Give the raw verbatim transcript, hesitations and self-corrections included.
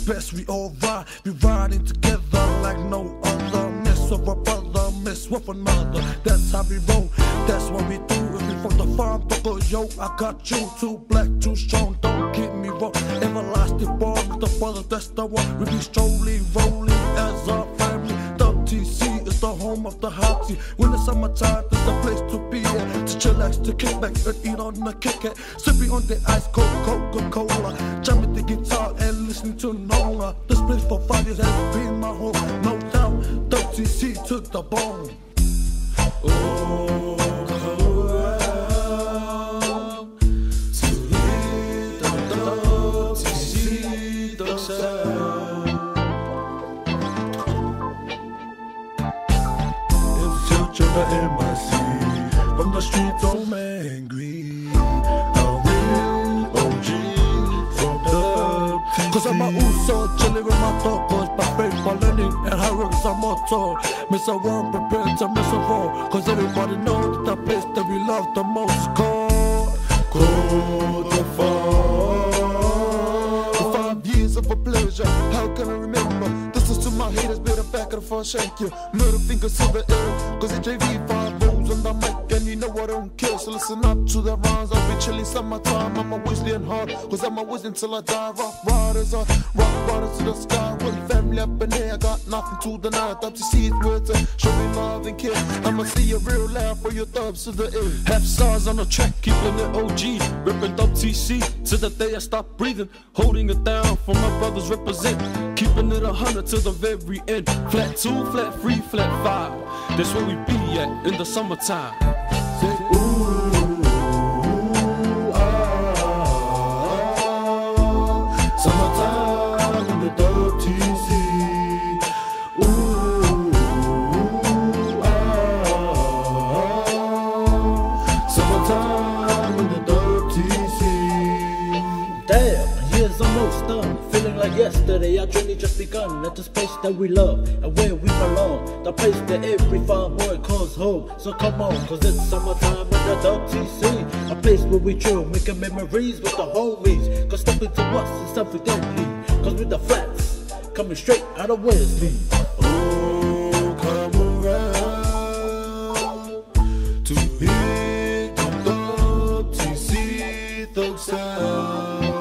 best we all ride. We riding together like no other. Mess with a brother, mess with another. That's how we roll, that's what we do. If we from the farm, don't go, yo, I got you. Too black, too strong, don't get me wrong. Everlasting bond with the brothers, that's the one. We be strolling, rolling as a family. W T C is the home of the hottie. When the summertime, it's the place to be at. To chillax, to kick back and eat on the Kit Kat. Sipping on the ice cold Coca-Cola. Jamming the guitar and listening to Nola. This place for five years has been my home. No doubt, W T C to the bone. Oh, come around to hear the W T C the sound. If you're to the M I C, from the streets I'm angry, a real O G from the T C. Cause I'm a Uso, chilling with my tacos, my faithful learning and hurries I'm motor. Miss a one, prepared to miss a roll. Cause everybody knows that the place that we love the most called Côte d'Ivoire. For five years of a pleasure, how can I remember? This is to my haters, better back of the front, shank you. Middle finger to the air, cause it's J V five rolls on the mic. And you know I don't care, so listen up to the rhymes. I'll be chilling summertime, I'm always laying hard. Cause I'm always until I die. Rock riders on, rock riders to the sky. One family up in there, I got nothing to deny. W T C is worth to show me love and care. I'ma see a real laugh for your thumbs to the air. Half stars on the track, keeping it O G. Ripping W T C to the day I stop breathing. Holding it down for my brothers represent. Keeping it a hundred to the very end. Flat two, flat three, flat five. That's where we be at in the summertime. Say ooh, ah, summertime in the W T C. Ooh, ah, summertime in the W T C. Damn, years almost done. Feeling like yesterday, our journey just begun. At this place that we love and where we belong. The place that every fine boy calls home. So come on, cause it's summertime in the W T C. A place where we chill, making memories with the homies. Cause stepping to us is something deadly. Cause with the flats, coming straight out of Wesley. Oh, come around to hear the W T C the sound.